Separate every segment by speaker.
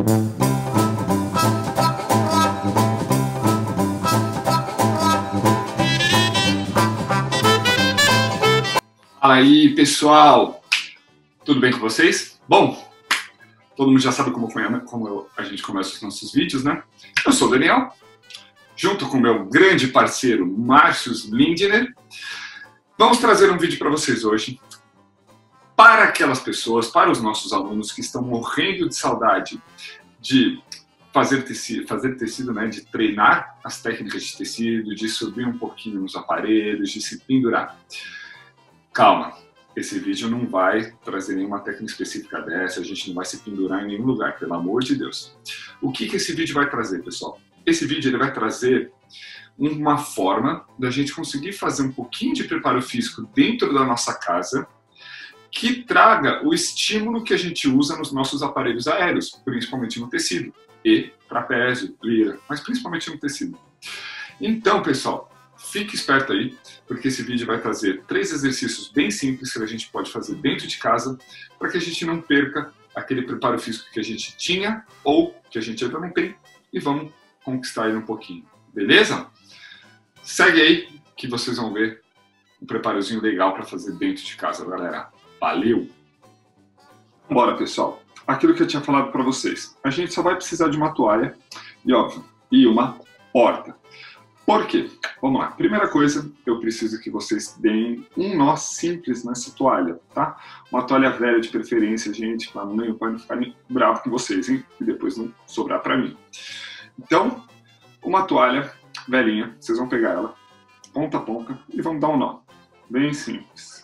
Speaker 1: Fala aí, pessoal! Tudo bem com vocês? Bom, todo mundo já sabe como a gente começa os nossos vídeos, né? Eu sou o Daniel, junto com meu grande parceiro, Márcio Lindner. Vamos trazer um vídeo para vocês hoje, para aquelas pessoas, para os nossos alunos que estão morrendo de saudade de fazer tecido, né? De treinar as técnicas de tecido, de subir um pouquinho nos aparelhos, de se pendurar. Calma, esse vídeo não vai trazer nenhuma técnica específica dessa, a gente não vai se pendurar em nenhum lugar, pelo amor de Deus. O que esse vídeo vai trazer, pessoal? Esse vídeo ele vai trazer uma forma da gente conseguir fazer um pouquinho de preparo físico dentro da nossa casa que traga o estímulo que a gente usa nos nossos aparelhos aéreos, principalmente no tecido, e trapézio, lira, mas principalmente no tecido. Então, pessoal, fique esperto aí, porque esse vídeo vai trazer 3 exercícios bem simples que a gente pode fazer dentro de casa para que a gente não perca aquele preparo físico que a gente tinha ou que a gente ainda não tem e vamos conquistar ele um pouquinho, beleza? Segue aí que vocês vão ver um preparozinho legal para fazer dentro de casa, galera. Valeu! Bora, pessoal. Aquilo que eu tinha falado para vocês. A gente só vai precisar de uma toalha e, óbvio, e uma porta. Por quê? Vamos lá. Primeira coisa, eu preciso que vocês deem um nó simples nessa toalha, tá? Uma toalha velha de preferência, gente, para não ficarem bravo com vocês, hein? E depois não sobrar para mim. Então, uma toalha velhinha, vocês vão pegar ela, ponta a ponta, e vão dar um nó. Bem simples.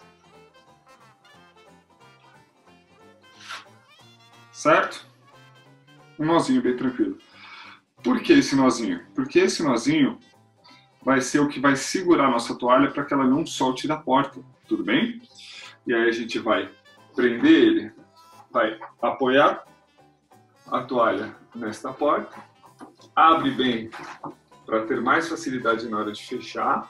Speaker 1: Certo? Um nozinho bem tranquilo. Por que esse nozinho? Porque esse nozinho vai ser o que vai segurar a nossa toalha para que ela não solte da porta, tudo bem? E aí a gente vai prender ele, vai apoiar a toalha nesta porta, abre bem para ter mais facilidade na hora de fechar,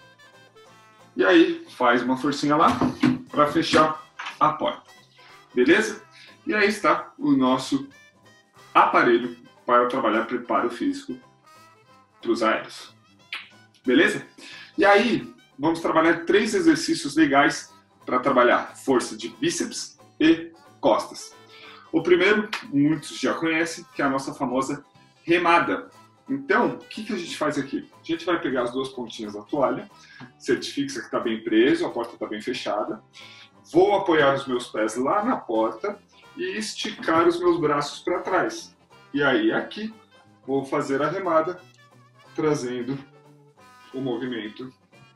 Speaker 1: e aí faz uma forcinha lá para fechar a porta, beleza? E aí está o nosso aparelho para trabalhar preparo físico para os aéreos. Beleza? E aí, vamos trabalhar 3 exercícios legais para trabalhar força de bíceps e costas. O primeiro, muitos já conhecem, que é a nossa famosa remada. Então, o que a gente faz aqui? A gente vai pegar as 2 pontinhas da toalha, certifica que está bem preso, a porta está bem fechada. Vou apoiar os meus pés lá na porta e esticar os meus braços para trás. E aí, aqui, vou fazer a remada, trazendo o movimento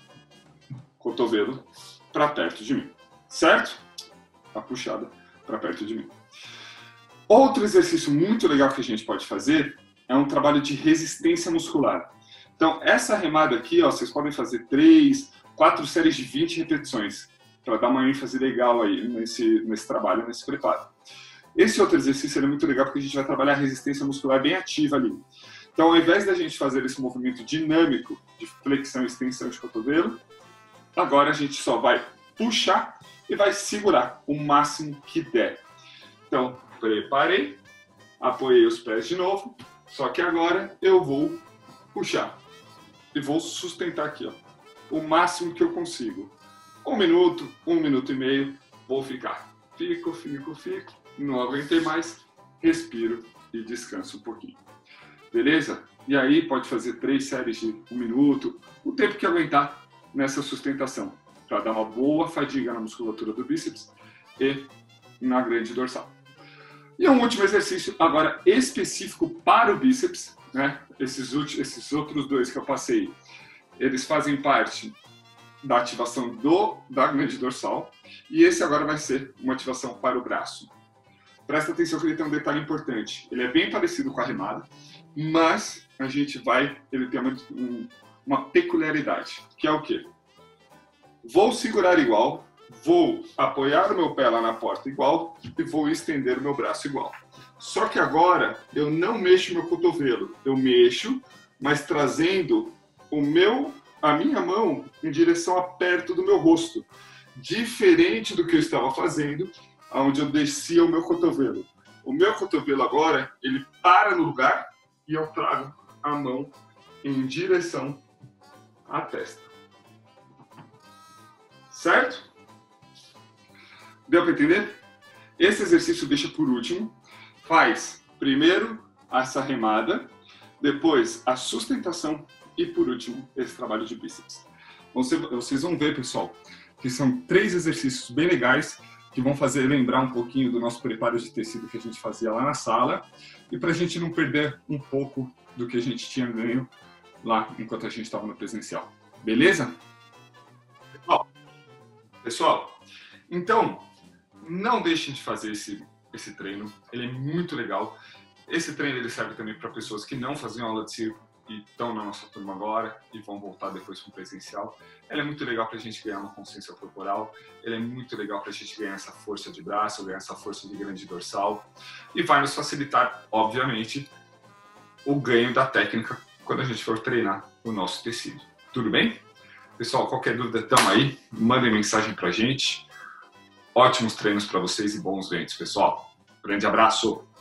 Speaker 1: cotovelo para perto de mim, certo? A puxada para perto de mim. Outro exercício muito legal que a gente pode fazer é um trabalho de resistência muscular. Então, essa remada aqui, ó, vocês podem fazer 3, 4 séries de 20 repetições para dar uma ênfase legal aí nesse trabalho, nesse preparo. Esse outro exercício é muito legal porque a gente vai trabalhar a resistência muscular bem ativa ali. Então, ao invés da gente fazer esse movimento dinâmico de flexão e extensão de cotovelo, agora a gente só vai puxar e vai segurar o máximo que der. Então, preparei, apoiei os pés de novo, só que agora eu vou puxar e vou sustentar aqui, ó, o máximo que eu consigo. 1 minuto, 1 minuto e meio, vou ficar. Fico, não aguentei mais, respiro e descanso um pouquinho. Beleza? E aí pode fazer 3 séries de 1 minuto, o tempo que aguentar nessa sustentação, para dar uma boa fadiga na musculatura do bíceps e na grande dorsal. E um último exercício agora específico para o bíceps, né? Esses outros 2 que eu passei, eles fazem parte da ativação da grande dorsal, e esse agora vai ser uma ativação para o braço. Presta atenção que ele tem um detalhe importante, ele é bem parecido com a remada, mas ele tem uma peculiaridade, que é o quê? Vou segurar igual, vou apoiar o meu pé lá na porta igual e vou estender o meu braço igual. Só que agora eu não mexo o meu cotovelo, eu mexo, mas trazendo a minha mão em direção a perto do meu rosto. Diferente do que eu estava fazendo, onde eu descia o meu cotovelo. O meu cotovelo agora, ele para no lugar e eu trago a mão em direção à testa. Certo? Deu para entender? Esse exercício deixa por último. Faz primeiro essa remada, depois a sustentação e por último esse trabalho de bíceps. Vocês vão ver, pessoal, que são 3 exercícios bem legais que vão fazer lembrar um pouquinho do nosso preparo de tecido que a gente fazia lá na sala e para a gente não perder um pouco do que a gente tinha ganho lá enquanto a gente estava no presencial. Beleza? Pessoal, então não deixem de fazer esse treino, ele é muito legal. Esse treino ele serve também para pessoas que não faziam aula de circo e estão na nossa turma agora e vão voltar depois para o presencial. Ele é muito legal para a gente ganhar uma consciência corporal, ele é muito legal para a gente ganhar essa força de braço, ganhar essa força de grande dorsal e vai nos facilitar, obviamente, o ganho da técnica quando a gente for treinar o nosso tecido. Tudo bem? Pessoal, qualquer dúvida, estão aí, mandem mensagem para a gente. Ótimos treinos para vocês e bons ganhos, pessoal. Grande abraço!